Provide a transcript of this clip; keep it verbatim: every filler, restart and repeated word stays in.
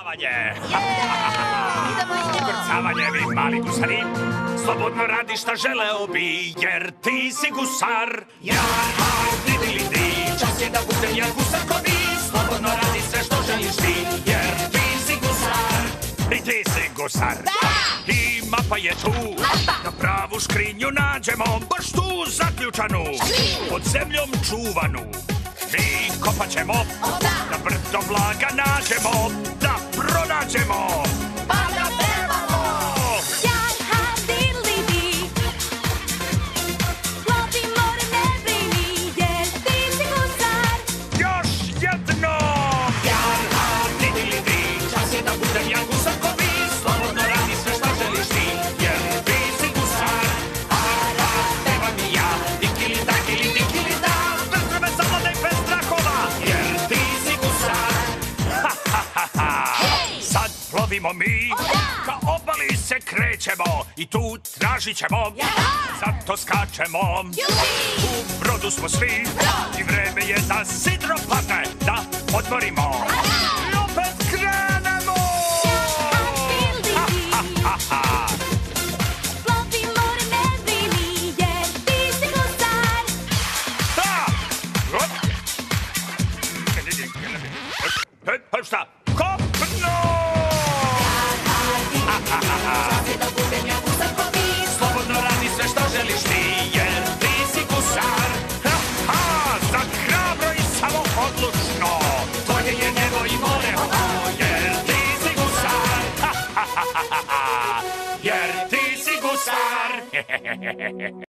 Ukrcavanje! Ukrcavanje, vi mali gusari, slobodno radi šta želeo bi, jer ti si gusar. Ja, aj, di, di, di, čas je da budem ja gusar ko vi, slobodno radi sve što želiš ti, jer ti si gusar. I ti si gusar. I mapa je tu, na pravu škrinju nađemo, baš tu zaključanu, pod zemljom čuvanu. Mi kopat ćemo, da brdo blaga nađemo, da pronađemo, pa da pevamo. Sjaj, ha, dili, di, plovi more ne brini, jer ti si gusar. Još jednom! Sjaj, ha, dili, di, čas je da budem ja gusar ko vi, slobodno radi sve šta želiš ti, jer ti si gusar. Ha, ha, pevam i ja, dikili, dakili, dikili, da, Bez me zavladaj bez strahova, jer ti si gusar. ha, ha, ha, ha. Sad plovimo mi, ka obali se krećemo i tu tražit ćemo, zato skačemo. U brodu smo svi i vreme je da sidro padne, da odmorimo. I opet krenemo! Ha, ha, ha. Plovi more ne brini, jer ti si gusar. Da! Op. E, pa šta? Kopno! Čas je da budem ja gusar ko vi, slobodno radi sve što želiš ti, jer ti si gusar. Ha, ha, za hrabro i samo odlučno. Tvoje je nebo i more, ho, ho, jer ti si gusar. Ha, ha, ha, ha, ha, ha. Jer ti si gusar.